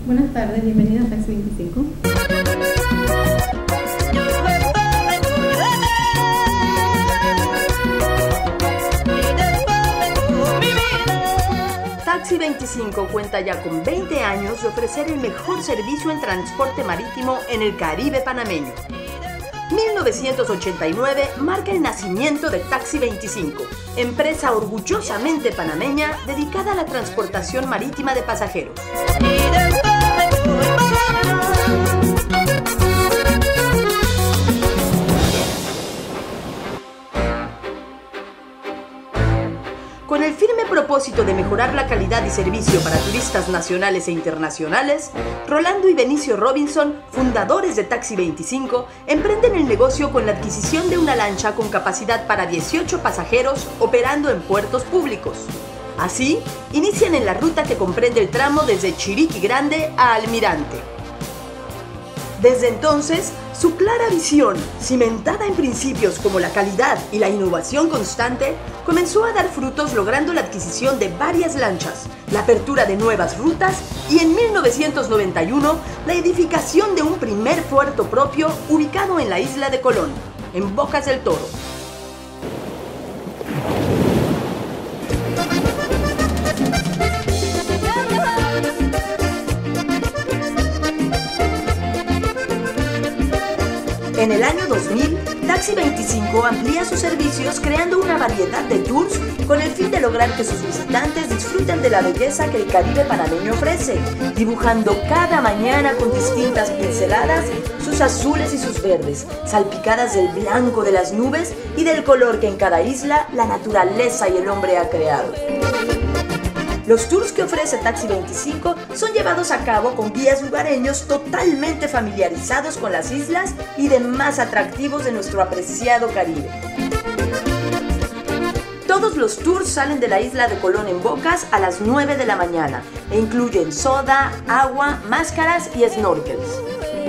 Buenas tardes, bienvenida a Taxi 25. Taxi 25 cuenta ya con 20 años de ofrecer el mejor servicio en transporte marítimo en el Caribe panameño. 1989 marca el nacimiento de Taxi 25, empresa orgullosamente panameña dedicada a la transportación marítima de pasajeros. Con el firme propósito de mejorar la calidad y servicio para turistas nacionales e internacionales, Rolando y Benicio Robinson, fundadores de Taxi 25, emprenden el negocio con la adquisición de una lancha con capacidad para 18 pasajeros operando en puertos públicos. Así, inician en la ruta que comprende el tramo desde Chiriquí Grande a Almirante. Desde entonces, su clara visión, cimentada en principios como la calidad y la innovación constante, comenzó a dar frutos logrando la adquisición de varias lanchas, la apertura de nuevas rutas y en 1991 la edificación de un primer puerto propio ubicado en la isla de Colón, en Bocas del Toro. En el año 2000, Taxi 25 amplía sus servicios creando una variedad de tours con el fin de lograr que sus visitantes disfruten de la belleza que el Caribe panameño ofrece, dibujando cada mañana con distintas pinceladas sus azules y sus verdes, salpicadas del blanco de las nubes y del color que en cada isla la naturaleza y el hombre ha creado. Los tours que ofrece Taxi 25 son llevados a cabo con guías lugareños totalmente familiarizados con las islas y demás atractivos de nuestro apreciado Caribe. Todos los tours salen de la isla de Colón en Bocas a las 9 de la mañana e incluyen soda, agua, máscaras y snorkels.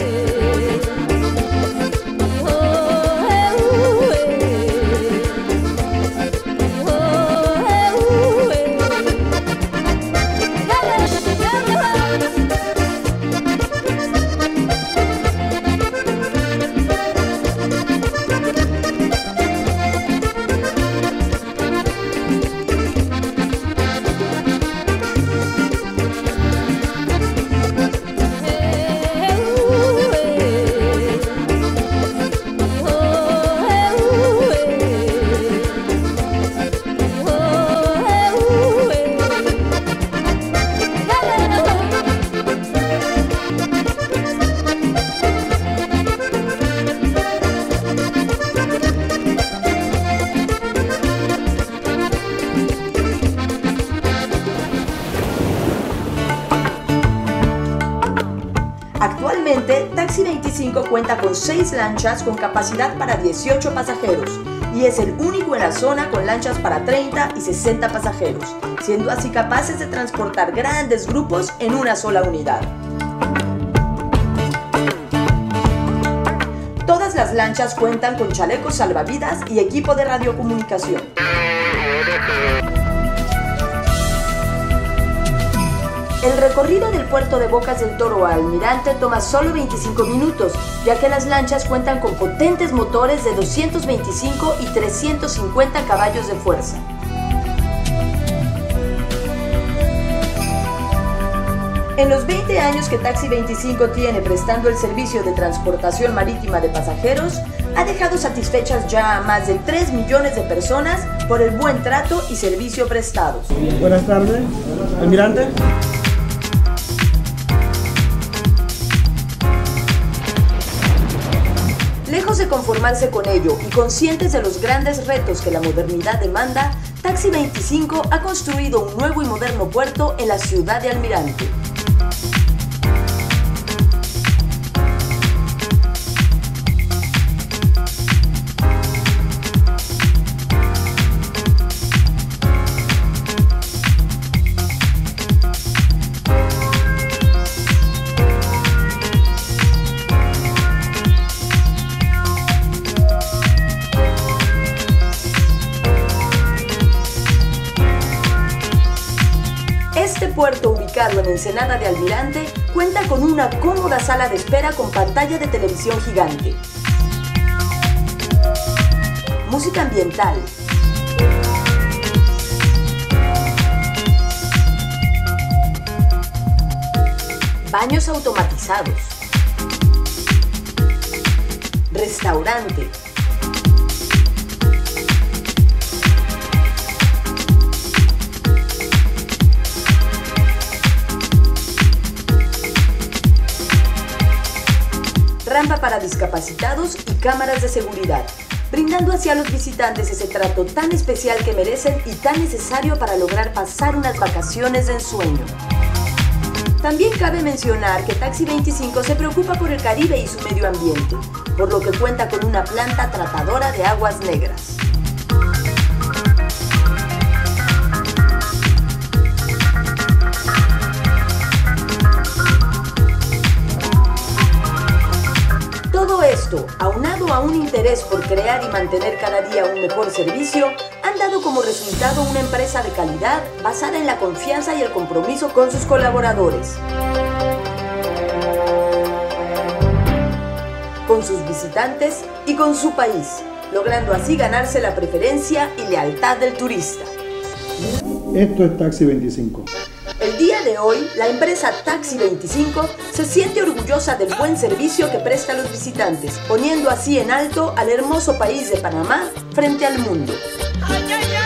Actualmente, Taxi 25 cuenta con 6 lanchas con capacidad para 18 pasajeros y es el único en la zona con lanchas para 30 y 60 pasajeros, siendo así capaces de transportar grandes grupos en una sola unidad. Todas las lanchas cuentan con chalecos salvavidas y equipo de radiocomunicación. El recorrido del puerto de Bocas del Toro a Almirante toma solo 25 minutos, ya que las lanchas cuentan con potentes motores de 225 y 350 caballos de fuerza. En los 20 años que Taxi 25 tiene prestando el servicio de transportación marítima de pasajeros, ha dejado satisfechas ya a más de 3 millones de personas por el buen trato y servicio prestados. Buenas tardes, Almirante. Lejos de conformarse con ello y conscientes de los grandes retos que la modernidad demanda, Taxi 25 ha construido un nuevo y moderno puerto en la ciudad de Almirante. Este puerto, ubicado en Ensenada de Almirante, cuenta con una cómoda sala de espera con pantalla de televisión gigante, música ambiental, baños automatizados, restaurante, rampa para discapacitados y cámaras de seguridad, brindando así a los visitantes ese trato tan especial que merecen y tan necesario para lograr pasar unas vacaciones de ensueño. También cabe mencionar que Taxi 25 se preocupa por el Caribe y su medio ambiente, por lo que cuenta con una planta tratadora de aguas negras. Todo esto, aunado a un interés por crear y mantener cada día un mejor servicio, han dado como resultado una empresa de calidad basada en la confianza y el compromiso con sus colaboradores, con sus visitantes y con su país, logrando así ganarse la preferencia y lealtad del turista. Esto es Taxi 25. El día de hoy, la empresa Taxi 25 se siente orgullosa del buen servicio que presta a los visitantes, poniendo así en alto al hermoso país de Panamá frente al mundo. Ay, ay, ay.